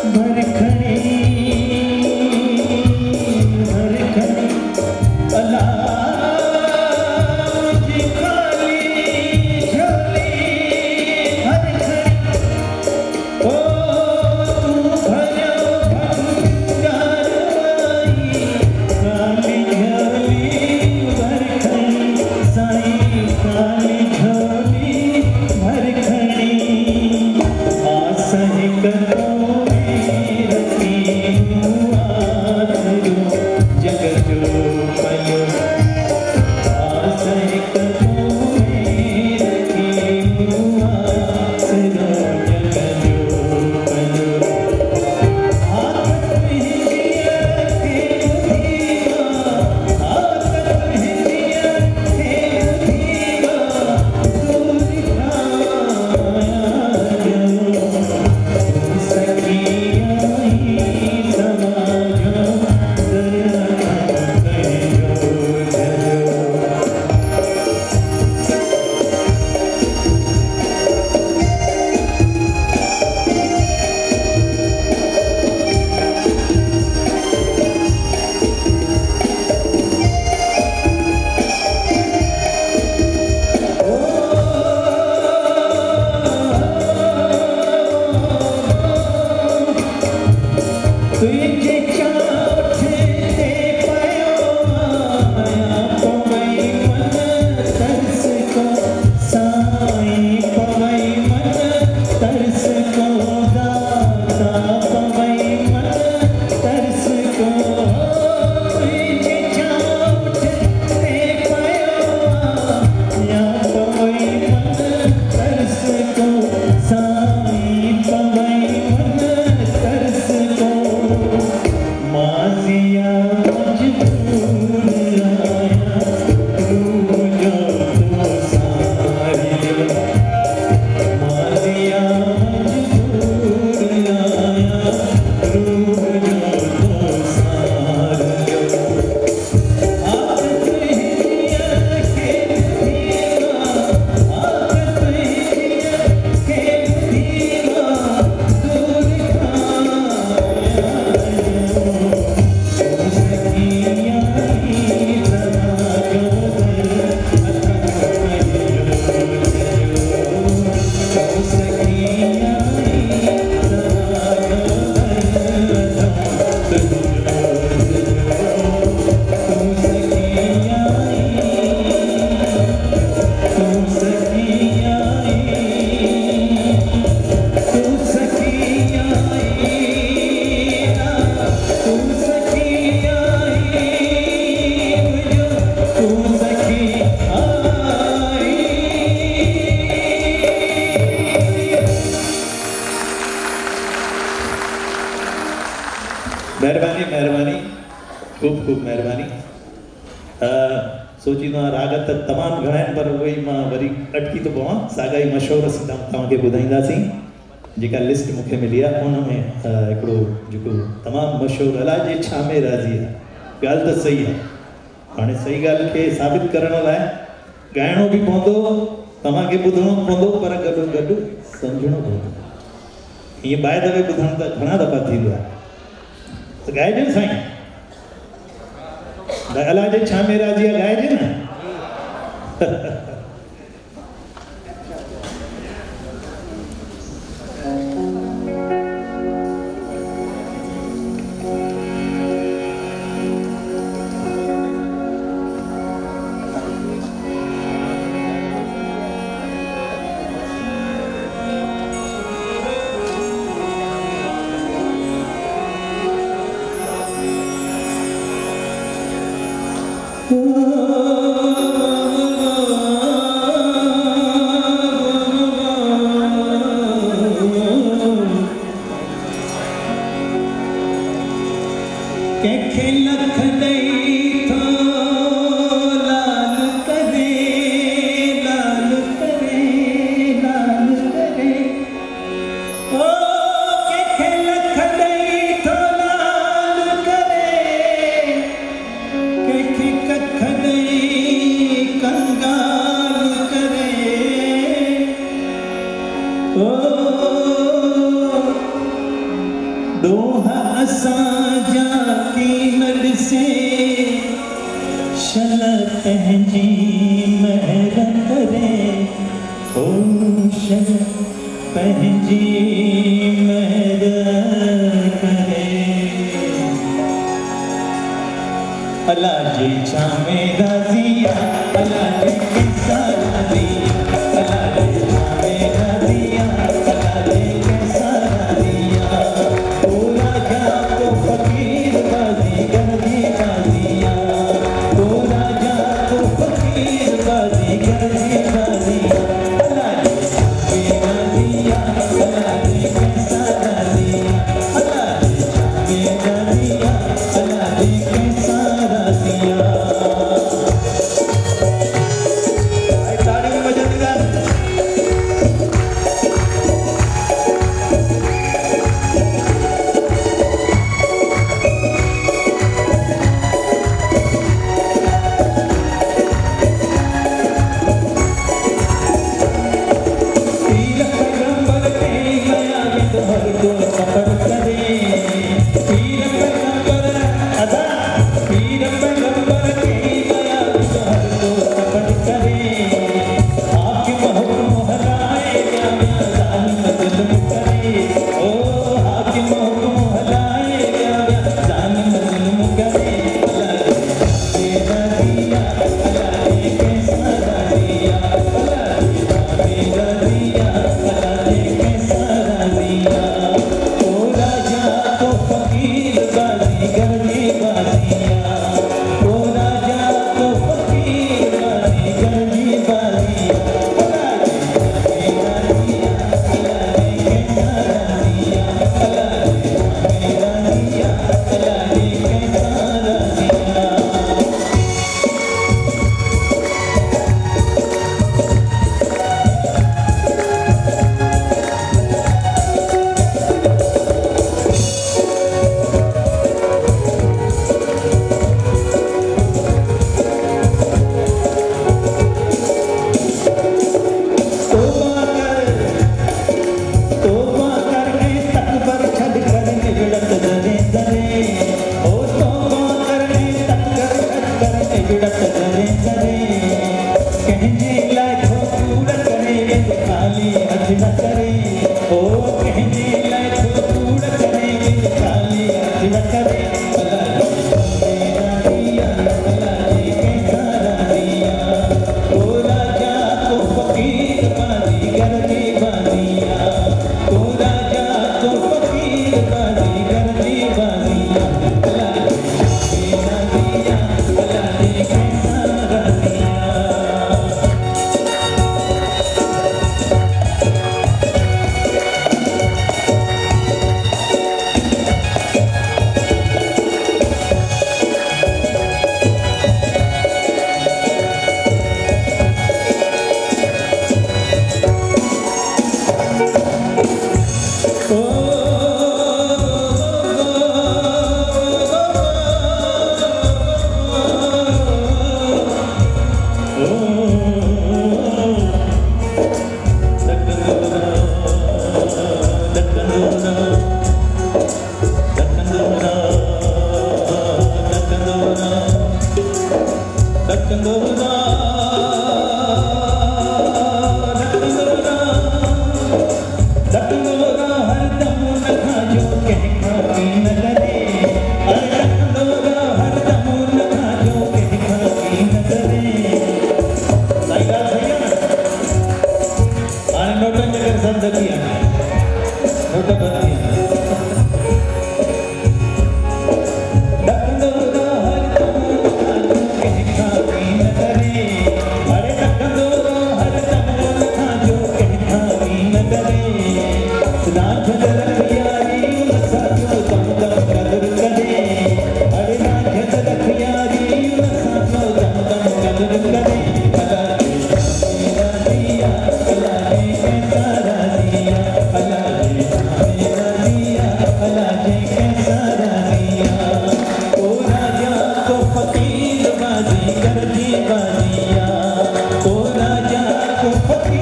मेहरबानी मेहरबानी खूब खूब मेहरबानी सोची तो राग त तमाम घणा पर वही मां वरी अटकी तो पवां सागाई मशहूर तव्हांखे ॿुधाईंदासीं जेका लिस्ट मूंखे मिली आहे उन में हिकिड़ो जेको तमामु मशहूरु अलाए जे छा में राज़ी आहे ॻाल्हि त सही आहे हाणे सही ॻाल्हि खे साबित करण लाइ ॻाइणो बि पवंदो तव्हांखे ॿुधणो पवंदो पर गॾो गॾु सम्झणो पवंदो हीअं ॿाए दफ़े ॿुधण त घणा दफ़ा थींदो आहे तो गाइजे न साईं अलाए जे छा में राज़ी आहे गाइजे न लोहा असांजा कीमत से शल पंहिंजी महर करे ओ शल पंहिंजी महर करे अल्लाह जी छामे राज़िया अल्लाह जी कैसा राज़िया अल्लाह जी छामे राज़िया अल्लाह जी कैसा राज़िया ओ राजा तो फकीर बाज़ीगर जी बाज़िया ओ राजा तो फकीर बाज़ीगर जी बाज़िया अल्लाह जी छामे राज़िया अल्लाह जी कैसा राज़िया अल्लाह जी छामे राज़िया अल्लाह जी कैसा राज़िया ताड़ी में मजदगार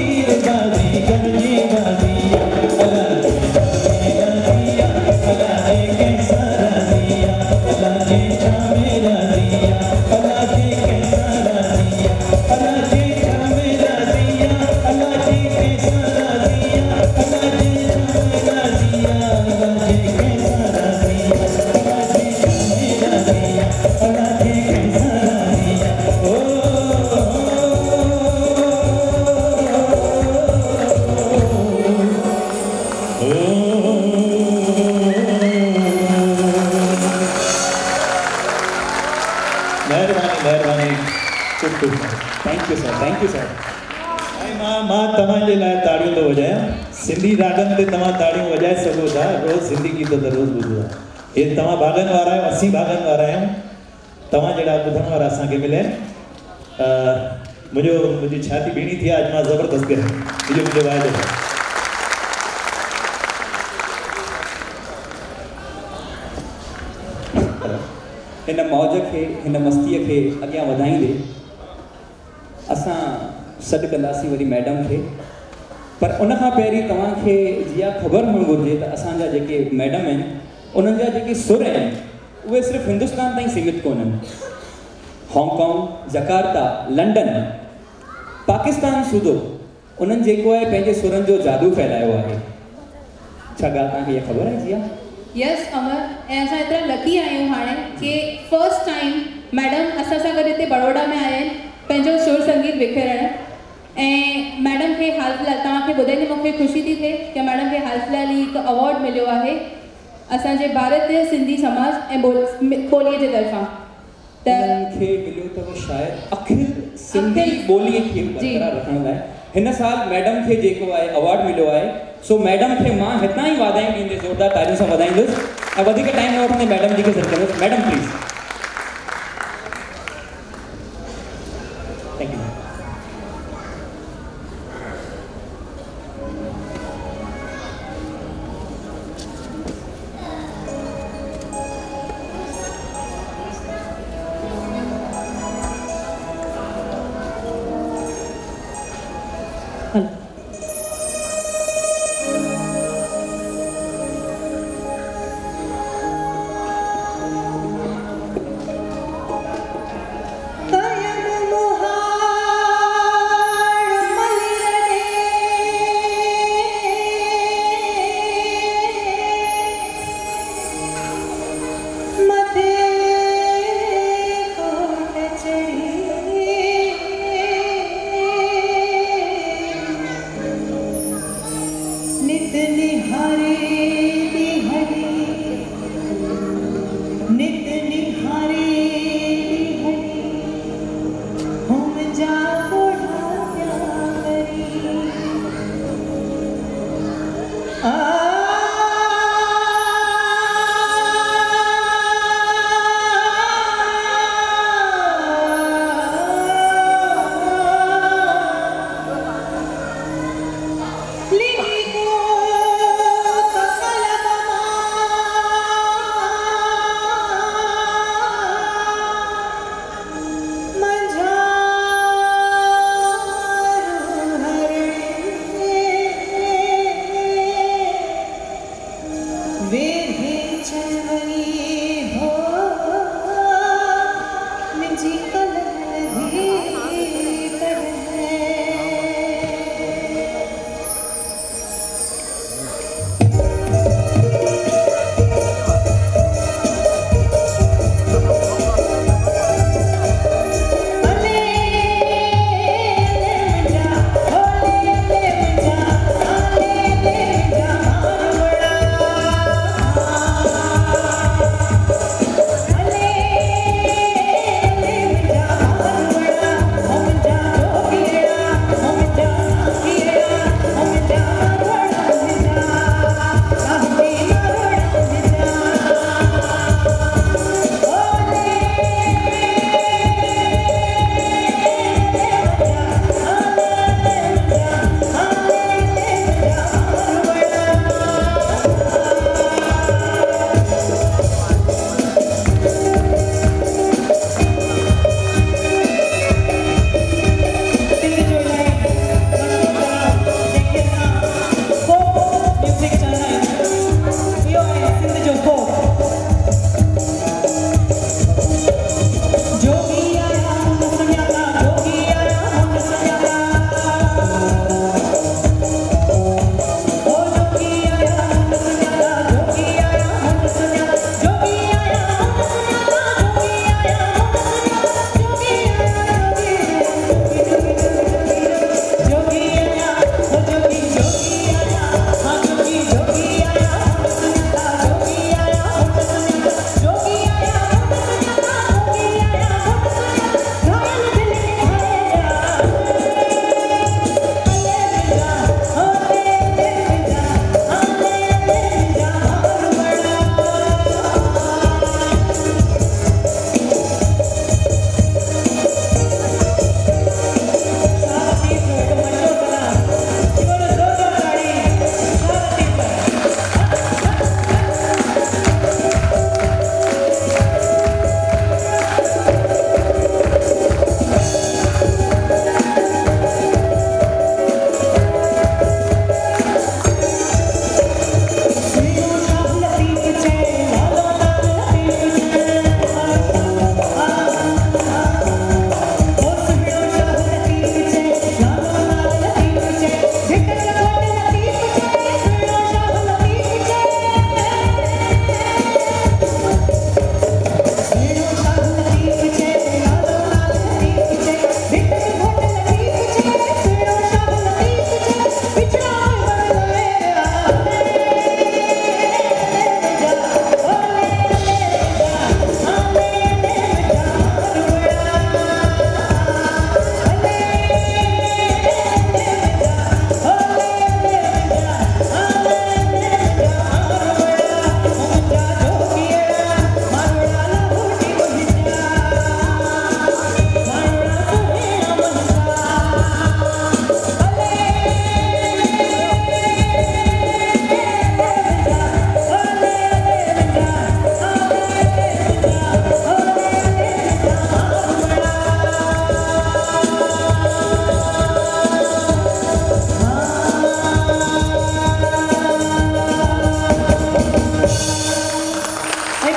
Alah ख़ुशि थैंक यू सर ऐं मां तव्हांजे लाइ ताड़ियूं थो वॼायां सिंधी रागनि ते तव्हां ताड़ियूं वॼाए सघो था रोज़ सिंधी गीत त रोज़ ॿुधो आहे हे तव्हां भाॻनि वारा आहियो असीं भाॻनि वारा आहियूं तव्हां जहिड़ा ॿुधण वारा असांखे मिलिया मुंहिंजी छाती बीणी थी आहे अॼु मां ज़बरदस्त ॻायां मुंहिंजो वाइदो आहे हिन मौज खे हिन मस्तीअ खे अॻियां वधाईंदे असां सॾु कंदासीं वरी मैडम खे पर उनखां पहिरीं तव्हांखे जिया ख़बर हुअणु घुरिजे त असांजा जेके मैडम आहिनि उन्हनि जा जेके सुर आहिनि उहे सिर्फ़ु हिंदुस्तान ताईं सीमित कोन्हनि हांगकांग जकार्ता लंडन पाकिस्तान सूदो उन्हनि जेको आहे पंहिंजे सुरनि जो जादू फैलायो आहे छा ॻाल्हि तव्हांखे इहा ख़बर आहे जिया यस अमर ऐं असां एतिरा लकी आहियूं हाणे कि फर्स्ट टाइम मैडम असां सां गॾु हिते बड़ौदा में आया आहिनि पंहिंजो सुर संगीत विखेरण ऐं मैडम खे हाल फ़िलहाल तव्हांखे ॿुधाईंदे मूंखे ख़ुशी थी थिए कि मैडम खे हाल फ़िलहाल ई हिकु अवॉर्ड मिलियो आहे असांजे भारतीय सिंधी समाज ऐं ॿोलीअ जे तरफ़ां त खे मिलियो अथव शायदि अखिल सिंधी ॿोलीअ खे बरक़रार रखण लाइ हिन साल मैडम खे जेको आहे अवॉर्ड मिलियो आहे सो मैडम खे मां हितां ई वाधायूं ॾींदुसि ज़ोरदार तालियुनि सां वधाईंदुसि ऐं वधीक टाइम न वठंदे मैडम जी खे सॾु कंदुसि madam please thank you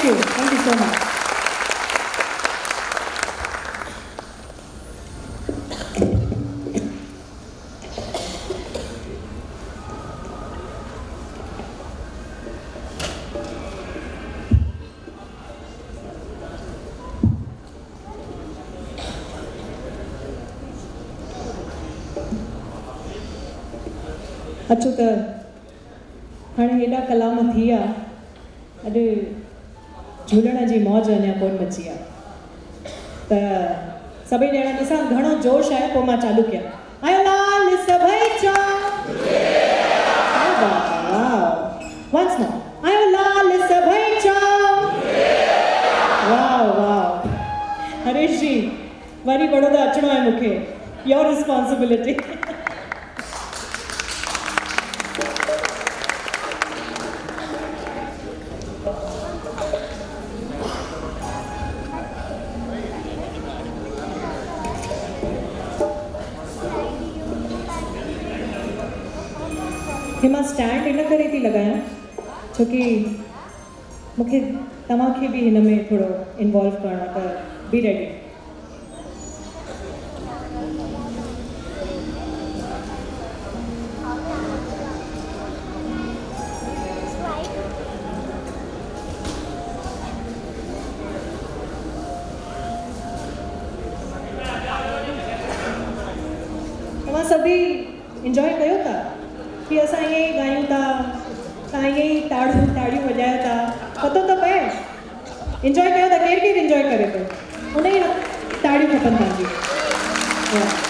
thank you so much. अचो त हाणे हेॾा कलाम थी विया, अॼु झूलण जी मौज अञा कोन मची आहे, त सभई ॼणा ॾिसां घणो जोश आहे, पोइ मां चालू कयां। आयो लाल सभई चओ वंस मोर, आयो लाल सभई चओ। वाह वाह हरीश जी, वरी बड़ौदा अचणो आहे मूंखे, योर रिस्पॉन्सिबिलिटी। मां स्टैंड इन करे थी लॻायां छोकी मूंखे तव्हांखे बि हिन में थोरो इन्वॉल्व करणो आहे, त बी रेडी। तव्हां सभी इंजॉय कयो था कि असां ईअं ई ॻायूं था, तव्हां ईअं ई ताड़ियूं वॼायो था, पतो त पए इंजॉय कयो था, केरु केरु इंजॉय करे थो, उन ई ताड़ियूं खपनि तव्हांजी।